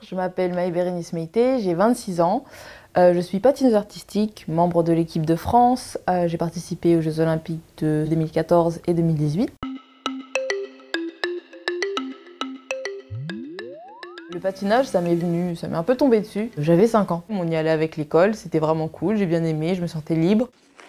Je m'appelle Maë-Bérénice Meïté, j'ai 26 ans. Je suis patineuse artistique, membre de l'équipe de France. J'ai participé aux Jeux Olympiques de 2014 et 2018. Le patinage, ça m'est un peu tombé dessus. J'avais 5 ans. On y allait avec l'école, c'était vraiment cool, j'ai bien aimé, je me sentais libre.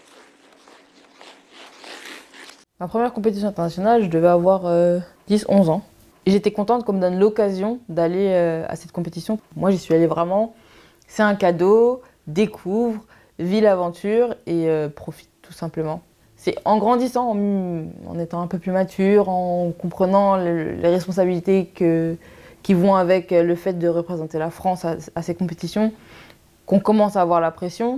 Ma première compétition internationale, je devais avoir 10-11 ans. Et j'étais contente qu'on me donne l'occasion d'aller à cette compétition. Moi, j'y suis allée vraiment, c'est un cadeau, découvre, vis l'aventure et profite tout simplement. C'est en grandissant, en étant un peu plus mature, en comprenant les responsabilités qui vont avec le fait de représenter la France à ces compétitions, qu'on commence à avoir la pression.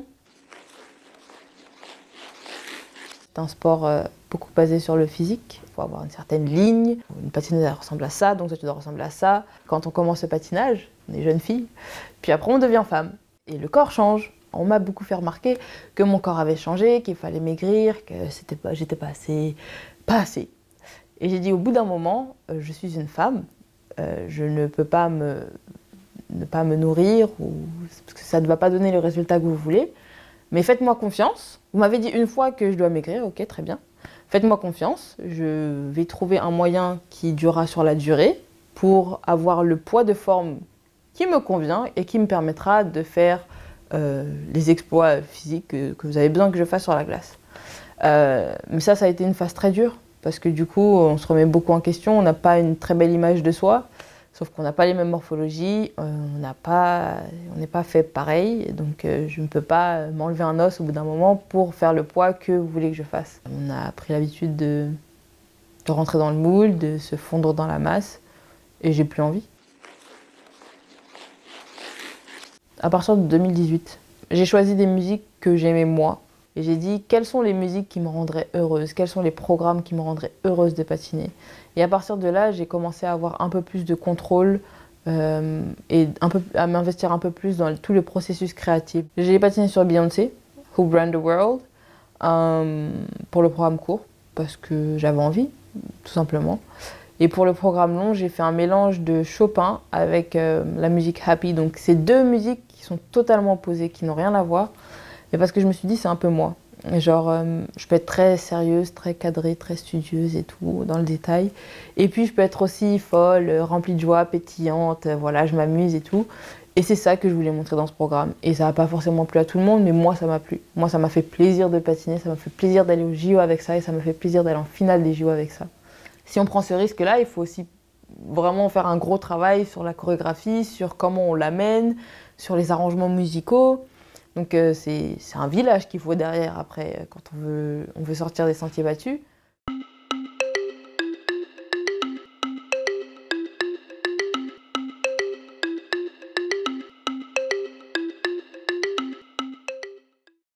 C'est un sport beaucoup basé sur le physique. Il faut avoir une certaine ligne. Une patineuse, elle ressemble à ça, donc toi, tu dois ressembler à ça. Quand on commence le patinage, on est jeune fille, puis après on devient femme. Et le corps change. On m'a beaucoup fait remarquer que mon corps avait changé, qu'il fallait maigrir, que j'étais pas assez. Et j'ai dit au bout d'un moment, je suis une femme, je ne peux pas ne pas me nourrir, parce que ça ne va pas donner le résultat que vous voulez. Mais faites-moi confiance. Vous m'avez dit une fois que je dois maigrir, ok, très bien. Faites-moi confiance, je vais trouver un moyen qui durera sur la durée pour avoir le poids de forme qui me convient et qui me permettra de faire les exploits physiques que vous avez besoin que je fasse sur la glace. Mais ça a été une phase très dure parce que du coup, on se remet beaucoup en question, on n'a pas une très belle image de soi. Sauf qu'on n'a pas les mêmes morphologies, on n'est pas fait pareil, donc je ne peux pas m'enlever un os au bout d'un moment pour faire le poids que vous voulez que je fasse. On a pris l'habitude de rentrer dans le moule, de se fondre dans la masse, et j'ai plus envie. À partir de 2018, j'ai choisi des musiques que j'aimais moi, et j'ai dit quelles sont les musiques qui me rendraient heureuse, quels sont les programmes qui me rendraient heureuse de patiner. Et à partir de là, j'ai commencé à avoir un peu plus de contrôle et à m'investir un peu plus dans tout le processus créatif. J'ai patiné sur Beyoncé, Who Brand the World, pour le programme court, parce que j'avais envie, tout simplement. Et pour le programme long, j'ai fait un mélange de Chopin avec la musique Happy. Donc c'est deux musiques qui sont totalement opposées, qui n'ont rien à voir. Mais parce que je me suis dit, c'est un peu moi. Genre, je peux être très sérieuse, très cadrée, très studieuse et tout, dans le détail. Et puis, je peux être aussi folle, remplie de joie, pétillante, voilà, je m'amuse et tout. Et c'est ça que je voulais montrer dans ce programme. Et ça n'a pas forcément plu à tout le monde, mais moi, ça m'a plu. Moi, ça m'a fait plaisir de patiner, ça m'a fait plaisir d'aller au JO avec ça, et ça m'a fait plaisir d'aller en finale des JO avec ça. Si on prend ce risque-là, il faut aussi vraiment faire un gros travail sur la chorégraphie, sur comment on l'amène, sur les arrangements musicaux. Donc c'est un village qu'il faut derrière après quand on veut sortir des sentiers battus.